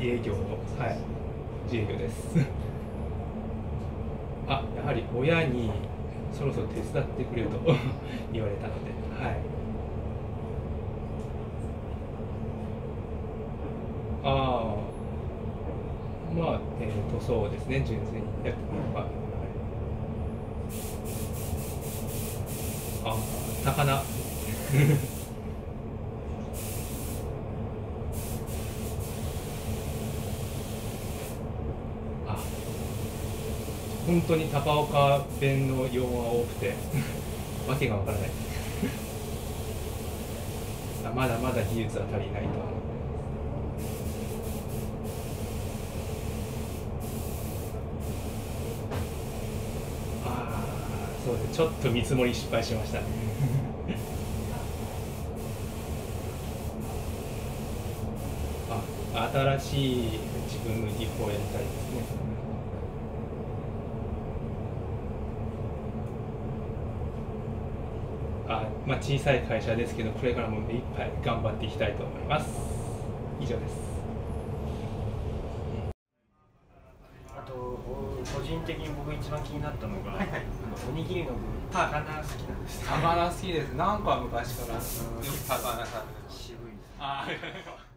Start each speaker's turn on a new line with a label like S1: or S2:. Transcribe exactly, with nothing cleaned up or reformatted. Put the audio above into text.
S1: 自営業の、はい、自営業です。あ、やはり親にそろそろ手伝ってくれと言われたので、はい。ああ、まあ、えーと、そうですね、純粋にやってみれば、はい、ああ、魚。あ、本当に高岡弁の用語が多くてわけがわからない。まだまだ技術は足りないと思う。ああ、そうです。ちょっと見積もり失敗しましたね。あ、新しい自分の技法をやりたいですね。あ、まあ、小さい会社ですけど、これからも目いっぱい頑張っていきたいと思います。以上です。
S2: あと個人的に僕一番気になったのが、はいはい、あのおにぎりの具、
S3: はい、
S2: 魚好きなんです。
S3: 魚好きです。なんか昔から。
S2: 魚さん渋いです。
S3: あ